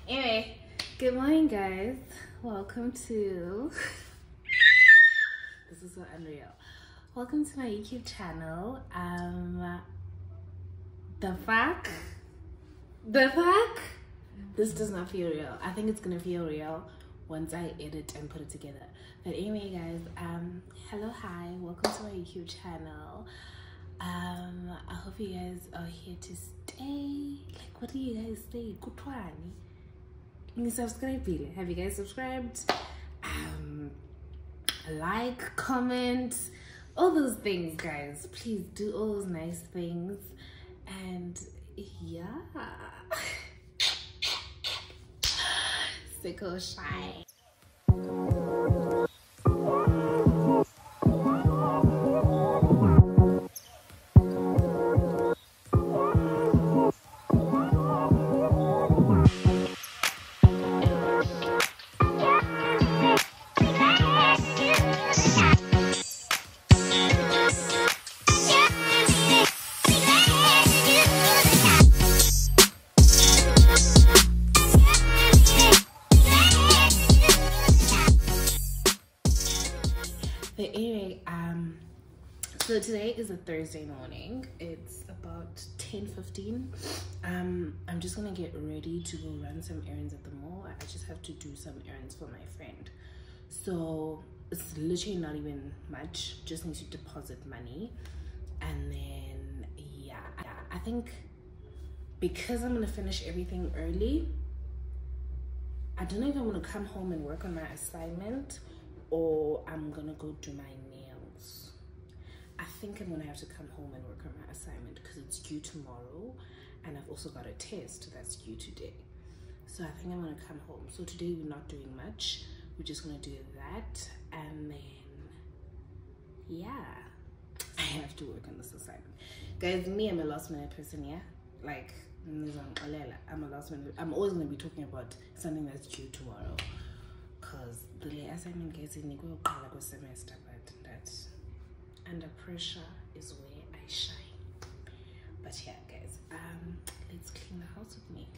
Anyway, good morning, guys. Welcome to this is so unreal. Welcome to my YouTube channel. The fuck? This does not feel real. I think it's gonna feel real once I edit and put it together. But anyway, guys, hello, hi, welcome to my YouTube channel. I hope you guys are here to stay. Like, what do you guys say? Kutwani. Subscribe. Have you guys subscribed? Like, comment, all those things, guys. Please do all those nice things. And yeah, sickle shy. So today is a Thursday morning. It's about 10:15. I'm just gonna get ready to go run some errands at the mall. I just have to do some errands for my friend. So it's literally not even much. Just need to deposit money, and then yeah. I think because I'm gonna finish everything early, I don't know if I'm gonna come home and work on my assignment or I'm gonna go do my nails. I think I'm gonna have to come home and work on my assignment because it's due tomorrow, and I've also got a test that's due today. So I think I'm gonna come home. So today we're not doing much. We're just gonna do that, and then yeah, I have to work on this assignment. Guys, me, I'm a last minute person, yeah? Like, I'm a last minute. I'm always gonna be talking about something that's due tomorrow, because the assignment gets in the semester, but that's under pressure is where I shine. But yeah, guys, let's clean the house with me.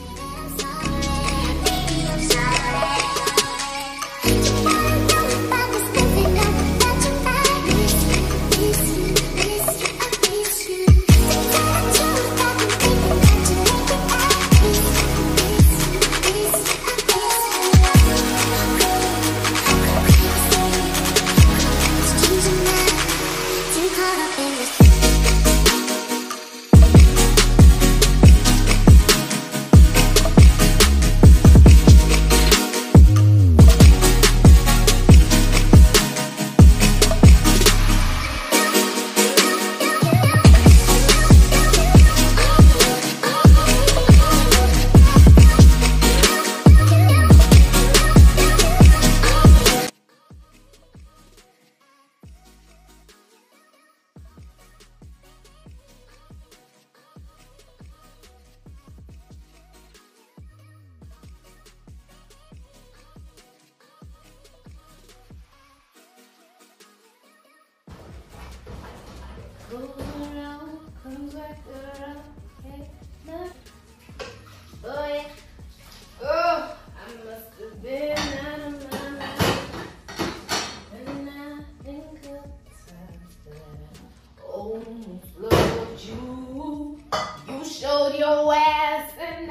Go around, comes back around, hey, no. Oh yeah, oh, I must have been out of my mind, and I think of times that I almost loved you. You showed your ass, and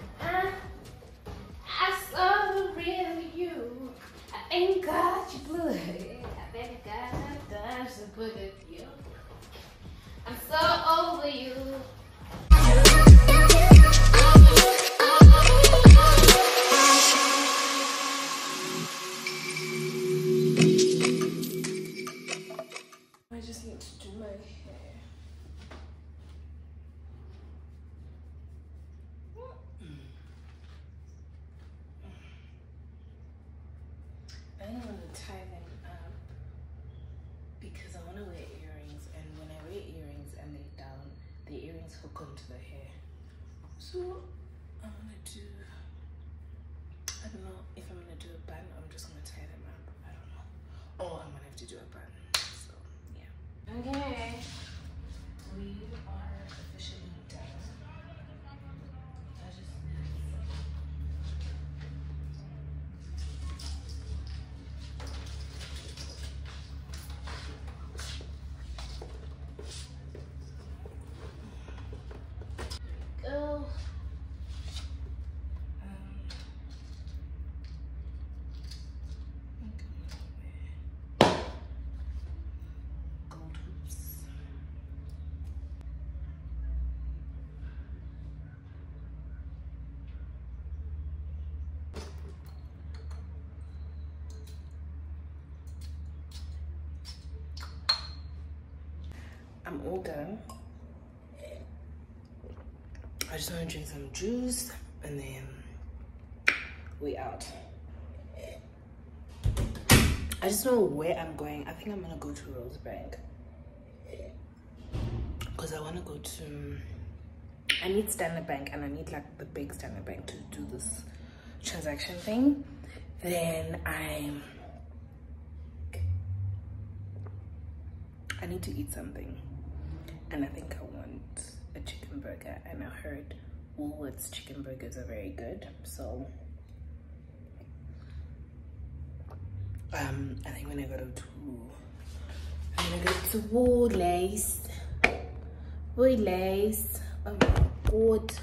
I saw the real you. I ain't got your blood, I think I got time to put it you. I'm so over you. I just need to do my hair. I don't want to tie them up because I want to wear earrings, and when I wear earrings and they're down, the earrings hook onto the hair. So I'm gonna do, I don't know if I'm gonna do a bun or I'm just gonna tie them up. I don't know. Or I'm gonna have to do a bun. So yeah. Okay. We are officially done. I just need I'm all done. I just want to drink some juice and then we out. I just know where I'm going. I think I'm gonna go to Rosebank because I want to go to, I need Standard Bank, and I need like the big Standard Bank to do this transaction thing. Then I need to eat something, and I think I want a chicken burger, and I heard Woolworths chicken burgers are very good, so I think I'm gonna go to Woolies. Woolies. Oh my god.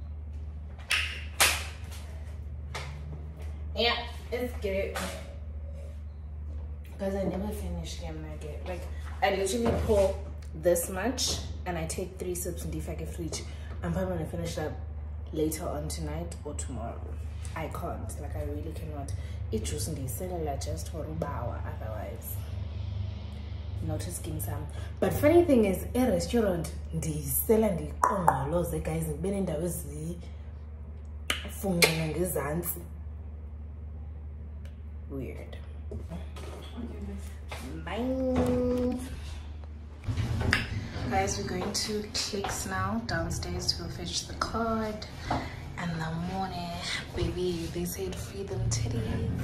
Yeah, let's get it. Because I never finished them nugget. Like, I literally pour this much and I take 3 sips and defag it each. I'm probably gonna finish that later on tonight or tomorrow. I can't, like I really cannot. It juice in the cellular just for an hour, otherwise not skin some. But funny thing is, a restaurant the sell and the the guys in Beninda was the weird. Bye. Guys, we're going to Clicks now downstairs to go fetch the card. And the morning, baby, they said free them titties.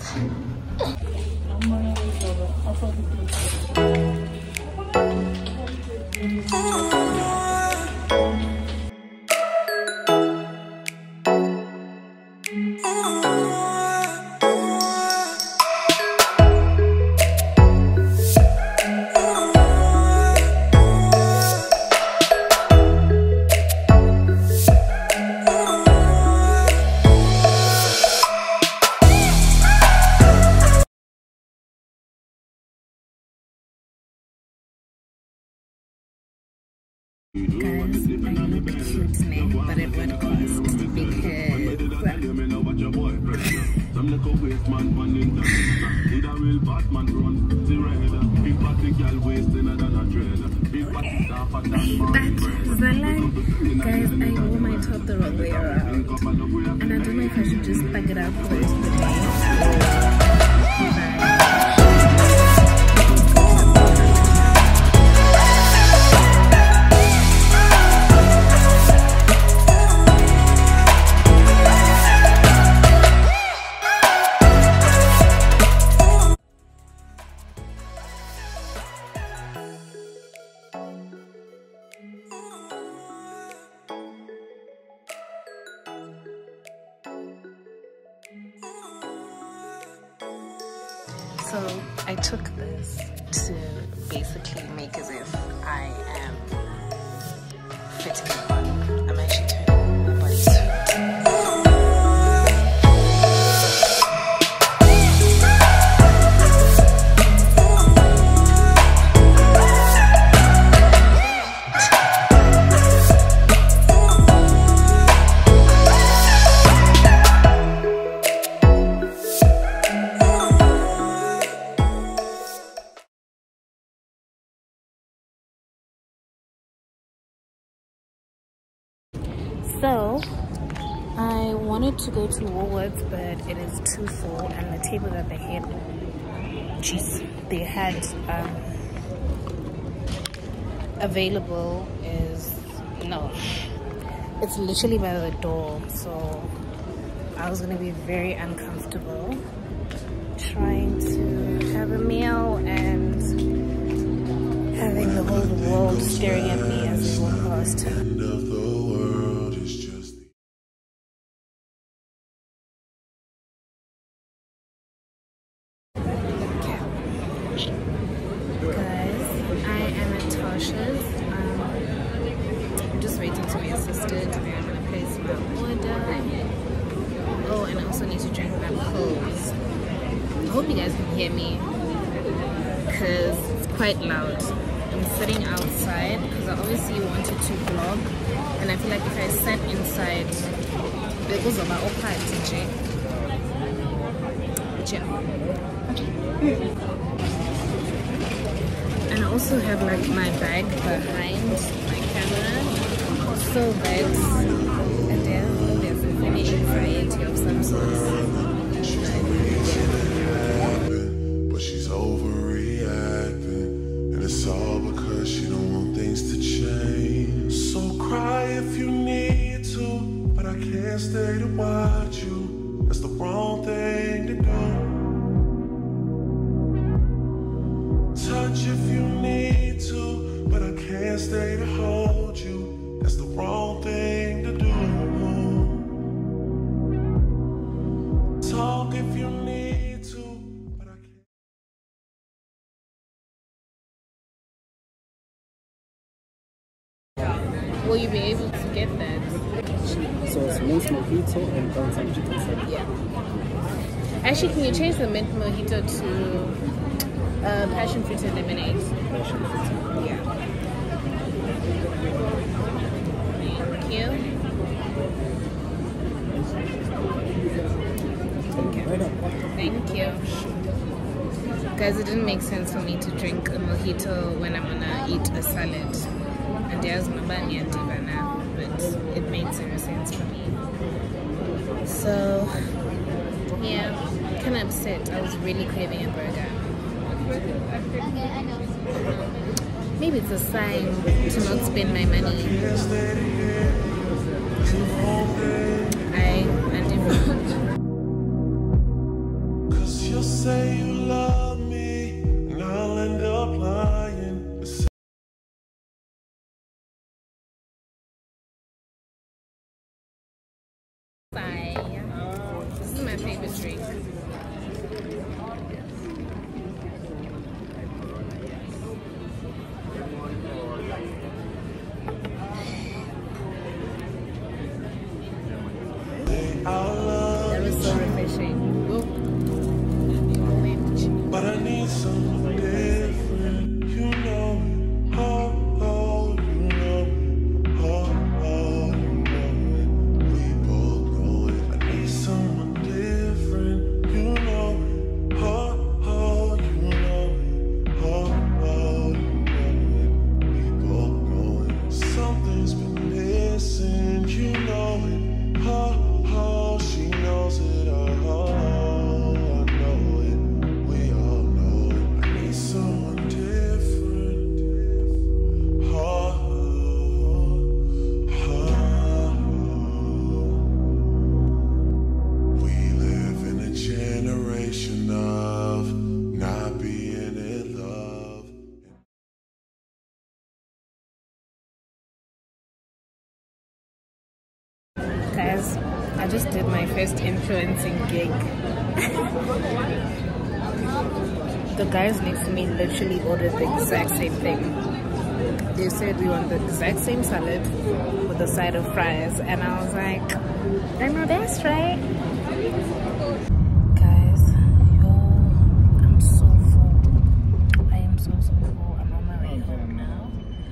Guys, I look cute now, but at what cost? Because guys, I wore my top the wrong way around, and I don't know if I should just plug it out for the rest of the day. So I took this to basically make as if I am fitting it on. I'm actually turning my bodysuit. So I wanted to go to Woolworths, but it is too full, and the table that they had, they had available is no. It's literally by the door, so I was gonna be very uncomfortable trying to have a meal and having the whole world staring at me as we walk past. I'm just waiting to be assisted. I'm gonna place my order. Oh, and I also need to drink my Coles. I hope you guys can hear me because it's quite loud. I'm sitting outside because I obviously wanted to vlog, and I feel like if I sat inside, it goes about all parts, And I also have like my bag behind my camera. So that there's any anxiety of some sort. But she's overreacting, and it's all because she don't want things to change. So cry if you need to, but I can't stay to watch you. That's the wrong thing to do. Touch if you need to, but I can't stay to hold you. That's the wrong thing to do. Talk if you need to, but I can't. Will you be able to get that? So it's mint mojito and brown chicken salad. Yeah. Actually, can you change the mint mojito to passion fruit and lemonade? Passion fruit. Yeah. Thank you. Right up. Thank you. Guys, it didn't make sense for me to drink a mojito when I'm gonna eat a salad. And there's my bunny and divana, but it made zero sense for me. So, yeah, kind of upset. I was really craving a burger. Maybe it's a sign to not spend my money. And different. Cause you'll say you love me, and I'll end up lying. This is my favorite drink. That was so refreshing. But I need something different, you know. Oh, oh, you know. Oh, oh, you know. We both know it. I need someone different, you know. Oh, oh, you know. Oh, oh, you know. We both know it. Something's been missing, you know it. Oh, oh, she knows it. Oh, I know it. We all know it. I need someone different. Oh, oh, oh. We live in a generation of not being in love. Guys, I just did my first influencing gig. The guys next to me literally ordered the exact same thing. They said we want the exact same salad with a side of fries, and I was like, I know that's right. Guys, yo, I'm so full. I am so full. I'm on my way home now.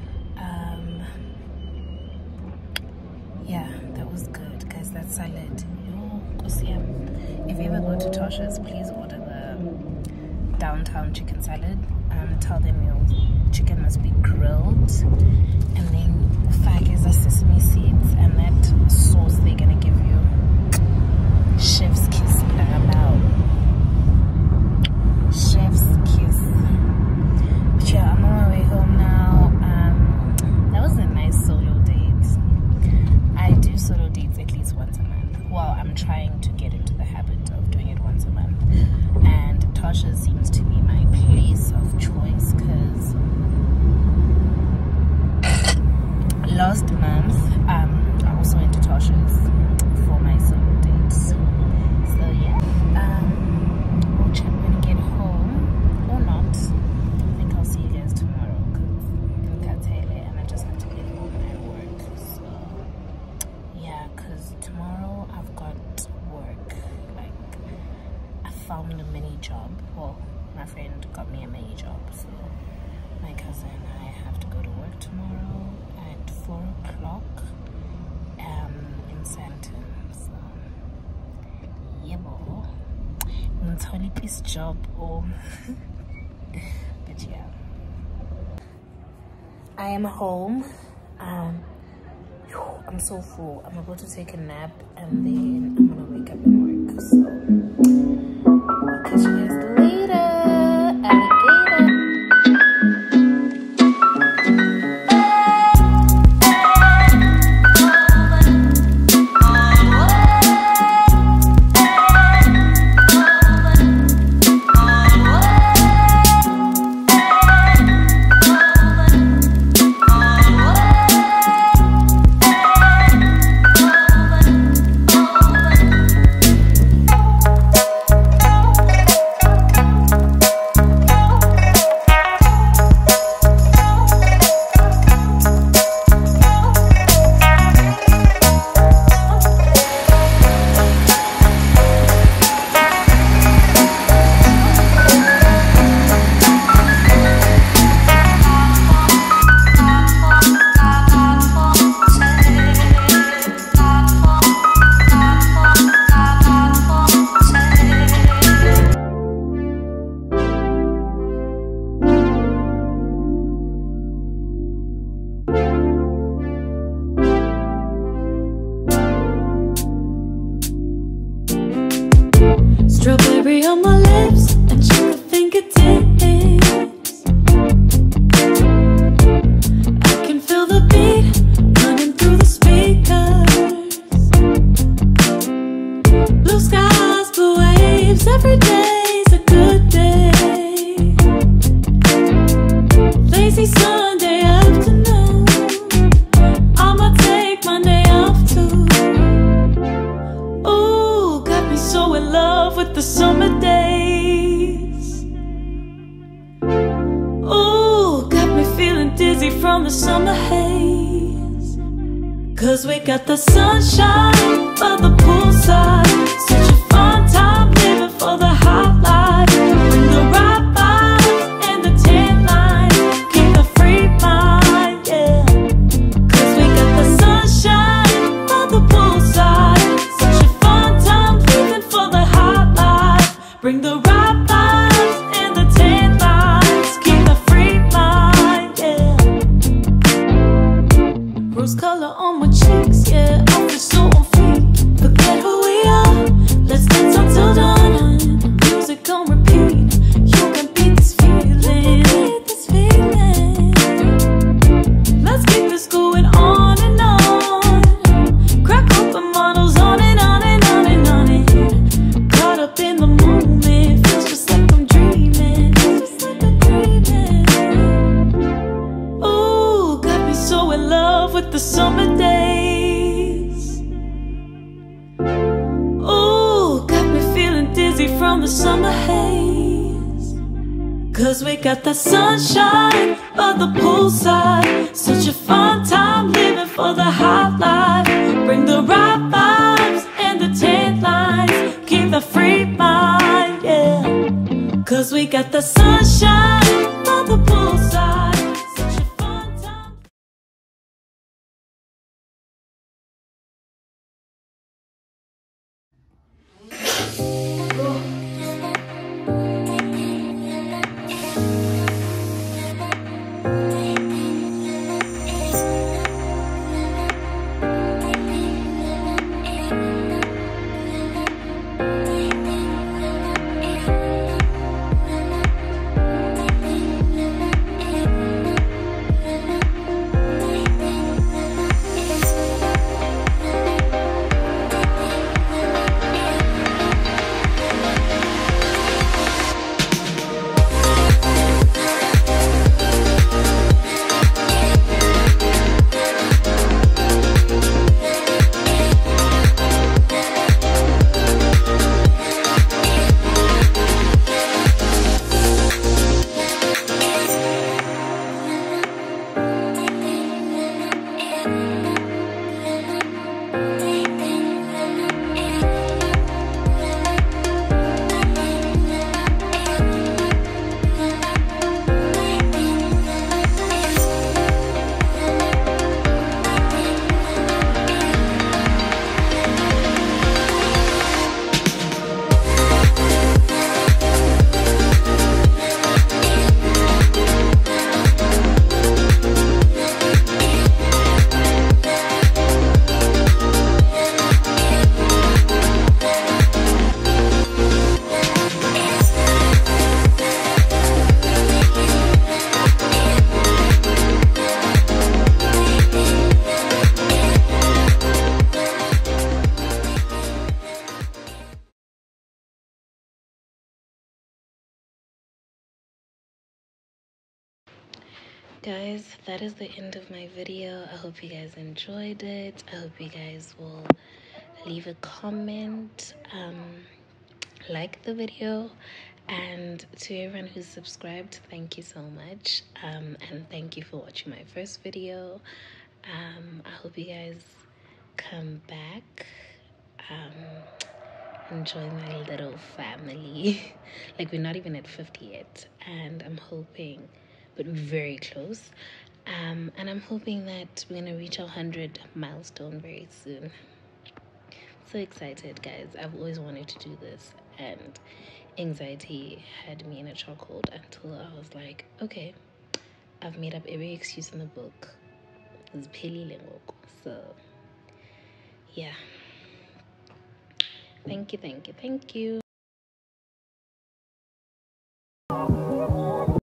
Yeah, that was good, guys. That salad, yo, if you ever go to Tosha's, please order the downtown chicken salad. Tell them your chicken must be grilled, and then the fag is sesame seeds, and that sauce they're gonna give you. Chef's kiss, chef's kiss. But yeah, I'm on my way home now. That was a nice solo date. I do solo dates at least once a month. Well, I'm trying to get into the habit of doing it once a month, and Tasha seems to be my place of choice, because last month I also went to Tasha's for my solo dates. So yeah, we'll chat when I get home, or not. I think I'll see you guys tomorrow, because I'm Kaale and I just have to get home and work. So yeah, because tomorrow I've got work. Like, I found a mini job. Well, my friend got me a mini job, so my cousin and I have to go to work tomorrow at 4 o'clock in Santon. So yeah, boy, it's a holy piece job. But yeah, I am home. I'm so full. I'm about to take a nap and then I'm gonna wake up and work. So I'll catch you guys later. Alligator. Strawberry on my lips and sugar fingertips. I can feel the beat running through the speakers. Blue skies, blue waves, every day's a good day. Lazy Sunday afternoon, I'ma take Monday off too. Ooh, got me so in love with the summer days. Ooh, got me feeling dizzy from the summer haze. Cause we got the sunshine by the poolside. Such a fun time living for the hot life. Bring the right vibes and the tan lines. Keep the free mind, yeah. Cause we got the sunshine by the poolside. Such a fun time living for the hot life. Bring the right vibes and the tan lines. Keep the free mind, yeah. Rose color on my cheeks, yeah. I feel so on fleek. Forget who we are. Let's dance until dawn. Music on repeat. You can beat this feeling. Let's keep this going on and on. Crack open models on and on and on and on it. Caught up in the moment. Feels just like I'm dreaming. Ooh, got me so in love with the summer days. Ooh, got me feeling dizzy from the summer haze. Cause we got the sunshine by the poolside. Such a fun time living for the hot life. Bring the right vibes and the tan lines. Keep the free mind, yeah. Cause we got the sunshine by the poolside. Such a fun time. guys, that is the end of my video. I hope you guys enjoyed it. I hope you guys will leave a comment, like the video, and to everyone who's subscribed, thank you so much, and thank you for watching my first video. I hope you guys come back, enjoy my little family. Like, we're not even at 50 yet, and I'm hoping, but we're very close, and I'm hoping that we're gonna reach our 100 milestone very soon. So excited, guys. I've always wanted to do this, and anxiety had me in a chokehold until I was like, okay, I've made up every excuse in the book. So yeah, thank you.